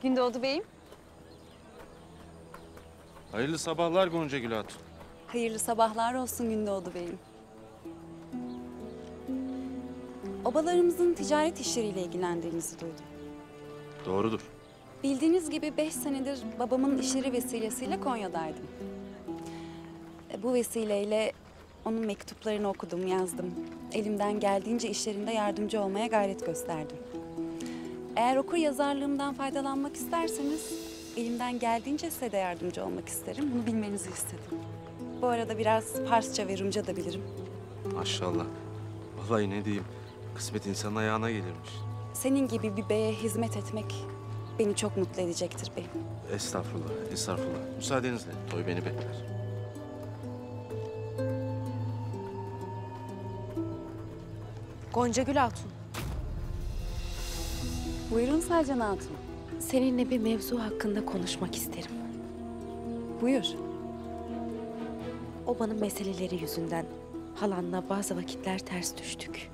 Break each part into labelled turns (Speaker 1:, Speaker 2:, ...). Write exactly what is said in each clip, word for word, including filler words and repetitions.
Speaker 1: Gündoğdu Bey'im.
Speaker 2: Hayırlı sabahlar Gonca Gül Hatun.
Speaker 1: Hayırlı sabahlar olsun Gündoğdu Bey'im. Obalarımızın ticaret işleriyle ilgilendiğinizi duydum.
Speaker 2: Doğrudur.
Speaker 1: Bildiğiniz gibi beş senedir babamın işleri vesilesiyle Konya'daydım. E, Bu vesileyle onun mektuplarını okudum, yazdım. Elimden geldiğince işlerinde yardımcı olmaya gayret gösterdim. Eğer okur yazarlığımdan faydalanmak isterseniz elimden geldiğince size de yardımcı olmak isterim. Bunu bilmenizi istedim. Bu arada biraz Farsça ve Rumca da bilirim.
Speaker 2: Maşallah. Vallahi ne diyeyim, kısmet insanın ayağına gelirmiş.
Speaker 1: Senin gibi bir beye hizmet etmek beni çok mutlu edecektir beyim.
Speaker 2: Estağfurullah, estağfurullah. Müsaadenizle, toy beni bekler.
Speaker 3: Gonca Gül Hatun,
Speaker 1: Buyurun Selcan Hatun.
Speaker 3: seninle bir mevzu hakkında konuşmak isterim.
Speaker 1: Buyur.
Speaker 3: Obanın meseleleri yüzünden halanla bazı vakitler ters düştük.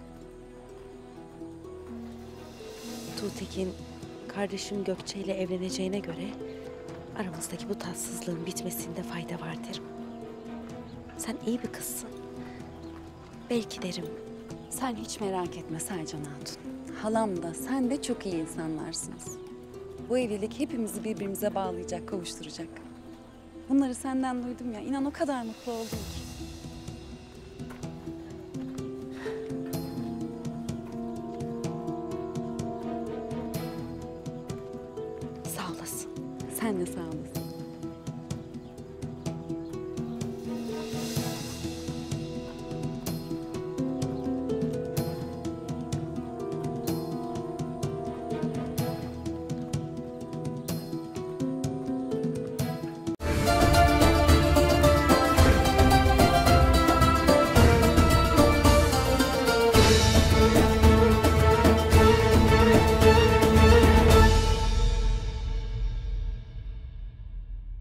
Speaker 3: Tuğtekin, kardeşim Gökçe ile evleneceğine göre aramızdaki bu tatsızlığın bitmesinde fayda var derim. Sen iyi bir kızsın. Belki derim,
Speaker 1: Sen hiç merak etme Selcan Hatun. Halam da sen de çok iyi insanlarsınız. Bu evlilik hepimizi birbirimize bağlayacak, kavuşturacak. Bunları senden duydum ya, inan o kadar mutlu oldum ki.
Speaker 3: sağ olasın.
Speaker 1: Sen de sağ olasın.